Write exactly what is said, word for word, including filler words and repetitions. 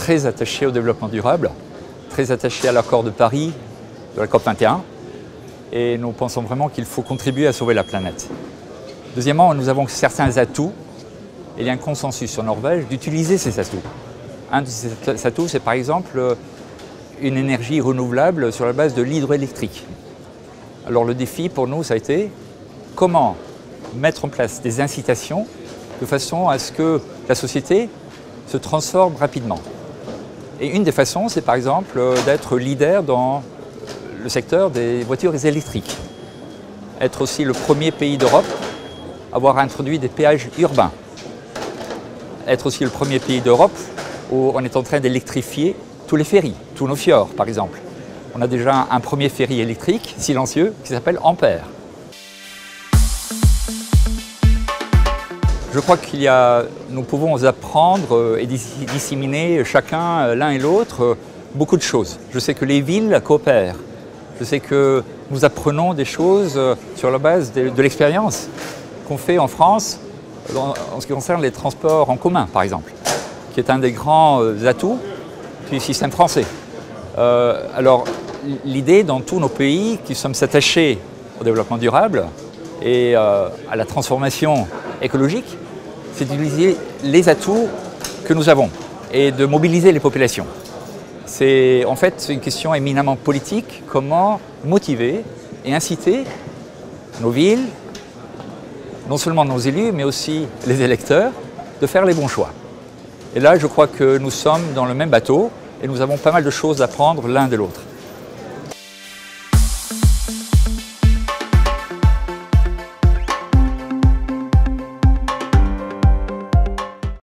très attachés au développement durable, très attachés à l'accord de Paris, de la COP vingt et un, et nous pensons vraiment qu'il faut contribuer à sauver la planète. Deuxièmement, nous avons certains atouts, et il y a un consensus en Norvège d'utiliser ces atouts. Un de ces atouts, c'est par exemple une énergie renouvelable sur la base de l'hydroélectrique. Alors le défi pour nous, ça a été comment mettre en place des incitations de façon à ce que la société se transforme rapidement. Et une des façons, c'est par exemple d'être leader dans le secteur des voitures électriques. Être aussi le premier pays d'Europe à avoir introduit des péages urbains. Être aussi le premier pays d'Europe où on est en train d'électrifier tous les ferries, tous nos fjords par exemple. On a déjà un premier ferry électrique, silencieux, qui s'appelle Ampère. Je crois qu'il y a, nous pouvons apprendre et disséminer chacun, l'un et l'autre, beaucoup de choses. Je sais que les villes coopèrent. Je sais que nous apprenons des choses sur la base de, de l'expérience qu'on fait en France en, en ce qui concerne les transports en commun, par exemple, qui est un des grands atouts du système français. Euh, alors, l'idée dans tous nos pays qui sommes attachés au développement durable et euh, à la transformation écologique, c'est d'utiliser les atouts que nous avons et de mobiliser les populations. C'est en fait une question éminemment politique, comment motiver et inciter nos villes, non seulement nos élus, mais aussi les électeurs, de faire les bons choix. Et là, je crois que nous sommes dans le même bateau et nous avons pas mal de choses à apprendre l'un de l'autre.